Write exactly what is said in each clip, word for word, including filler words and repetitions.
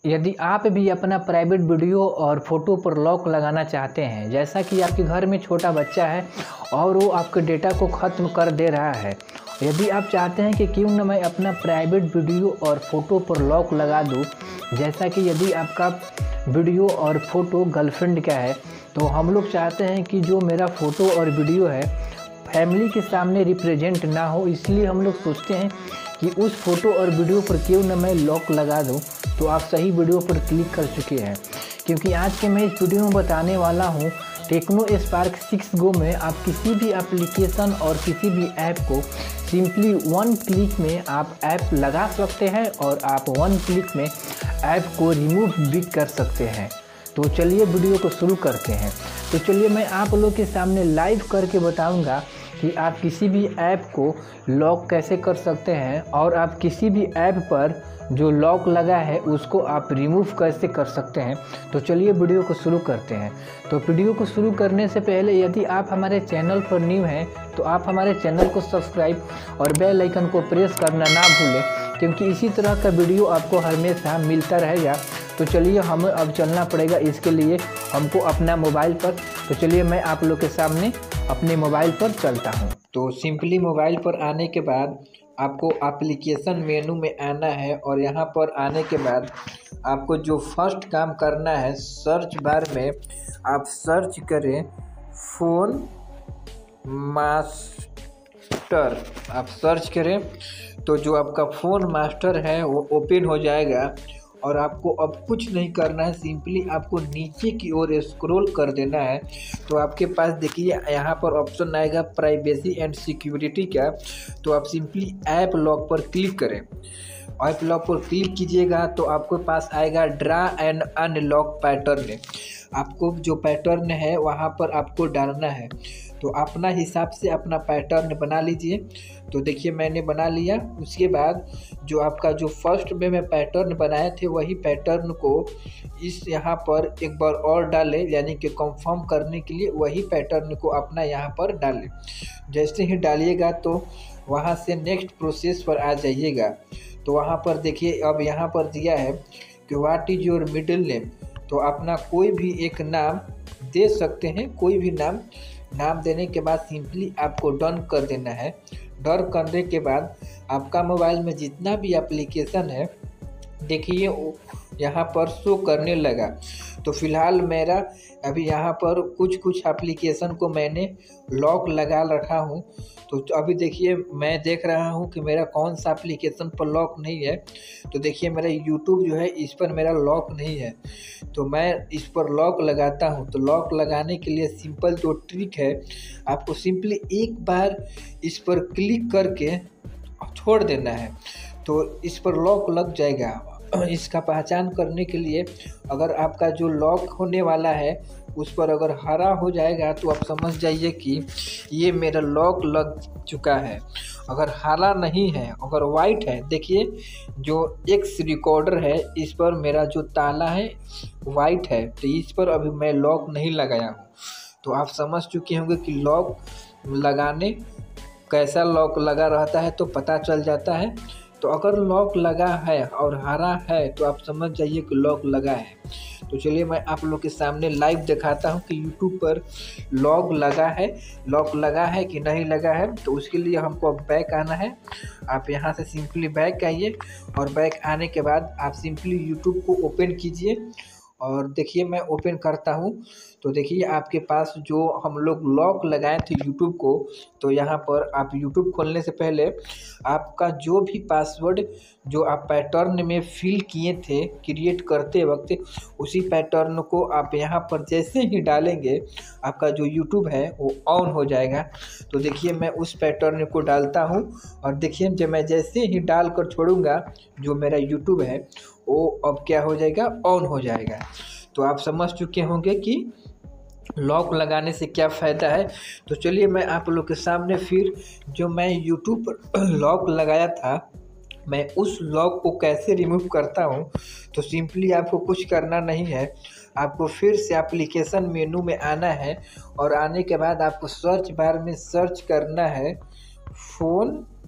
यदि आप भी अपना प्राइवेट वीडियो और फ़ोटो पर लॉक लगाना चाहते हैं, जैसा कि आपके घर में छोटा बच्चा है और वो आपके डेटा को ख़त्म कर दे रहा है, यदि आप चाहते हैं कि क्यों न मैं अपना प्राइवेट वीडियो और फ़ोटो पर लॉक लगा दूं, जैसा कि यदि आपका वीडियो और फ़ोटो गर्लफ्रेंड का है तो हम लोग चाहते हैं कि जो मेरा फ़ोटो और वीडियो है फैमिली के सामने रिप्रेजेंट ना हो, इसलिए हम लोग सोचते हैं कि उस फ़ोटो और वीडियो पर क्यों न मैं लॉक लगा दूं। तो आप सही वीडियो पर क्लिक कर चुके हैं, क्योंकि आज के मैं इस वीडियो में बताने वाला हूं टेक्नो स्पार्क सिक्स गो में आप किसी भी एप्लीकेशन और किसी भी ऐप को सिंपली वन क्लिक में आप ऐप लगा सकते हैं और आप वन क्लिक में ऐप को रिमूव भी कर सकते हैं। तो चलिए वीडियो को शुरू करते हैं। तो चलिए मैं आप लोग के सामने लाइव करके बताऊंगा कि आप किसी भी ऐप को लॉक कैसे कर सकते हैं और आप किसी भी ऐप पर जो लॉक लगा है उसको आप रिमूव कैसे कर सकते हैं। तो चलिए वीडियो को शुरू करते हैं। तो वीडियो को शुरू करने से पहले यदि आप हमारे चैनल पर न्यू हैं तो आप हमारे चैनल को सब्सक्राइब और बेल आइकन को प्रेस करना ना भूलें, क्योंकि इसी तरह का वीडियो आपको हमेशा मिलता रहेगा। तो चलिए हमें अब चलना पड़ेगा इसके लिए हमको अपना मोबाइल पर। तो चलिए मैं आप लोग के सामने अपने मोबाइल पर चलता हूं। तो सिंपली मोबाइल पर आने के बाद आपको एप्लीकेशन मेनू में आना है और यहां पर आने के बाद आपको जो फर्स्ट काम करना है, सर्च बार में आप सर्च करें फ़ोन मास्टर। आप सर्च करें तो जो आपका फ़ोन मास्टर है वो ओपन हो जाएगा और आपको अब कुछ नहीं करना है, सिंपली आपको नीचे की ओर स्क्रॉल कर देना है। तो आपके पास देखिए यहाँ पर ऑप्शन आएगा प्राइवेसी एंड सिक्योरिटी का। तो आप सिंपली ऐप लॉक पर क्लिक करें। ऐप लॉक पर क्लिक कीजिएगा तो आपके पास आएगा ड्रा एंड अनलॉक पैटर्न। आपको जो पैटर्न है वहाँ पर आपको डालना है, तो अपना हिसाब से अपना पैटर्न बना लीजिए। तो देखिए मैंने बना लिया। उसके बाद जो आपका जो फर्स्ट में मैं पैटर्न बनाए थे वही पैटर्न को इस यहाँ पर एक बार और डालें, यानी कि कंफर्म करने के लिए वही पैटर्न को अपना यहाँ पर डालें। जैसे ही डालिएगा तो वहाँ से नेक्स्ट प्रोसेस पर आ जाइएगा। तो वहाँ पर देखिए अब यहाँ पर दिया है कि what is your middle name. तो अपना कोई भी एक नाम दे सकते हैं, कोई भी नाम। नाम देने के बाद सिंपली आपको डन कर देना है। डन करने के बाद आपका मोबाइल में जितना भी एप्लीकेशन है देखिए यहाँ पर शो करने लगा। तो फ़िलहाल मेरा अभी यहाँ पर कुछ कुछ एप्लीकेशन को मैंने लॉक लगा रखा हूँ। तो अभी देखिए मैं देख रहा हूँ कि मेरा कौन सा एप्लीकेशन पर लॉक नहीं है। तो देखिए मेरा यूट्यूब जो है इस पर मेरा लॉक नहीं है, तो मैं इस पर लॉक लगाता हूँ। तो लॉक लगाने के लिए सिंपल जो ट्रिक है, आपको सिंपली एक बार इस पर क्लिक करके छोड़ देना है, तो इस पर लॉक लग जाएगा। इसका पहचान करने के लिए अगर आपका जो लॉक होने वाला है उस पर अगर हरा हो जाएगा तो आप समझ जाइए कि ये मेरा लॉक लग चुका है। अगर हरा नहीं है, अगर वाइट है, देखिए जो एक्स रिकॉर्डर है इस पर मेरा जो ताला है वाइट है, तो इस पर अभी मैं लॉक नहीं लगाया हूँ। तो आप समझ चुके होंगे कि लॉक लगाने कैसा लॉक लगा रहता है तो पता चल जाता है। तो अगर लॉक लगा है और हरा है तो आप समझ जाइए कि लॉक लगा है। तो चलिए मैं आप लोग के सामने लाइव दिखाता हूं कि यूट्यूब पर लॉक लगा है, लॉक लगा है कि नहीं लगा है। तो उसके लिए हमको अब बैक आना है। आप यहां से सिंपली बैक आइए और बैक आने के बाद आप सिंपली यूट्यूब को ओपन कीजिए और देखिए मैं ओपन करता हूं। तो देखिए आपके पास जो हम लोग लॉक लगाए थे यूट्यूब को, तो यहाँ पर आप यूट्यूब खोलने से पहले आपका जो भी पासवर्ड जो आप पैटर्न में फिल किए थे क्रिएट करते वक्त, उसी पैटर्न को आप यहाँ पर जैसे ही डालेंगे आपका जो यूट्यूब है वो ऑन हो जाएगा। तो देखिए मैं उस पैटर्न को डालता हूँ और देखिए जब मैं जैसे ही डाल कर छोड़ूंगा जो मेरा यूट्यूब है वो अब क्या हो जाएगा, ऑन हो जाएगा। तो आप समझ चुके होंगे कि लॉक लगाने से क्या फ़ायदा है। तो चलिए मैं आप लोग के सामने फिर जो मैं यूट्यूब पर लॉक लगाया था मैं उस लॉक को कैसे रिमूव करता हूं। तो सिंपली आपको कुछ करना नहीं है, आपको फिर से एप्लीकेशन मेनू में आना है और आने के बाद आपको सर्च बार में सर्च करना है फ़ोन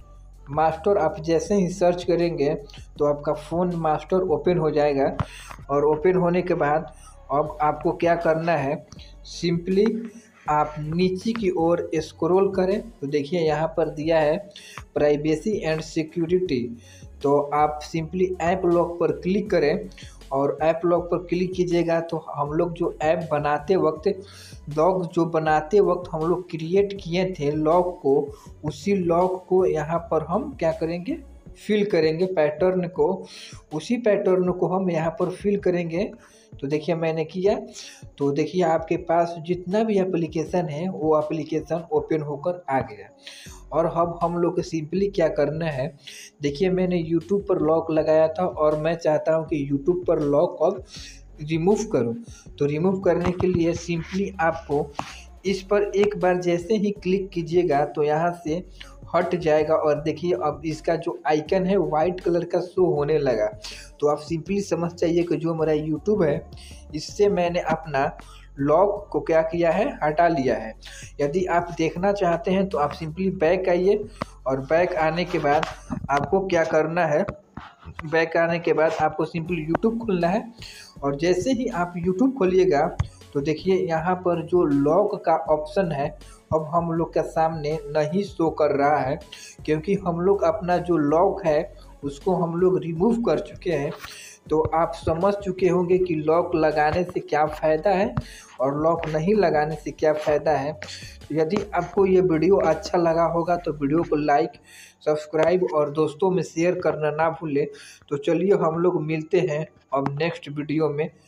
मास्टर आप जैसे ही सर्च करेंगे तो आपका फ़ोन मास्टर ओपन हो जाएगा। और ओपन होने के बाद अब आपको क्या करना है, सिंपली आप नीचे की ओर स्क्रॉल करें तो देखिए यहाँ पर दिया है प्राइवेसी एंड सिक्योरिटी। तो आप सिंपली ऐप लॉक पर क्लिक करें और ऐप लॉक पर क्लिक कीजिएगा तो हम लोग जो ऐप बनाते वक्त लॉक जो बनाते वक्त हम लोग क्रिएट किए थे लॉक को, उसी लॉक को यहाँ पर हम क्या करेंगे, फिल करेंगे पैटर्न को। उसी पैटर्न को हम यहाँ पर फिल करेंगे। तो देखिए मैंने किया, तो देखिए आपके पास जितना भी एप्लीकेशन है वो एप्लीकेशन ओपन होकर आ गया। और अब हम लोग को सिंपली क्या करना है, देखिए मैंने यूट्यूब पर लॉक लगाया था और मैं चाहता हूँ कि यूट्यूब पर लॉक अब रिमूव करूँ। तो रिमूव करने के लिए सिंपली आपको इस पर एक बार जैसे ही क्लिक कीजिएगा तो यहाँ से हट जाएगा और देखिए अब इसका जो आइकन है वाइट कलर का शो होने लगा। तो आप सिंपली समझ जाइए कि जो मेरा यूट्यूब है इससे मैंने अपना लॉक को क्या किया है, हटा लिया है। यदि आप देखना चाहते हैं तो आप सिंपली बैक आइए और बैक आने के बाद आपको क्या करना है, बैक आने के बाद आपको सिंपली यूट्यूब खोलना है। और जैसे ही आप यूट्यूब खोलिएगा तो देखिए यहाँ पर जो लॉक का ऑप्शन है अब हम लोग के सामने नहीं शो कर रहा है, क्योंकि हम लोग अपना जो लॉक है उसको हम लोग रिमूव कर चुके हैं। तो आप समझ चुके होंगे कि लॉक लगाने से क्या फ़ायदा है और लॉक नहीं लगाने से क्या फ़ायदा है। यदि आपको ये वीडियो अच्छा लगा होगा तो वीडियो को लाइक, सब्सक्राइब और दोस्तों में शेयर करना ना भूलें। तो चलिए हम लोग मिलते हैं अब नेक्स्ट वीडियो में।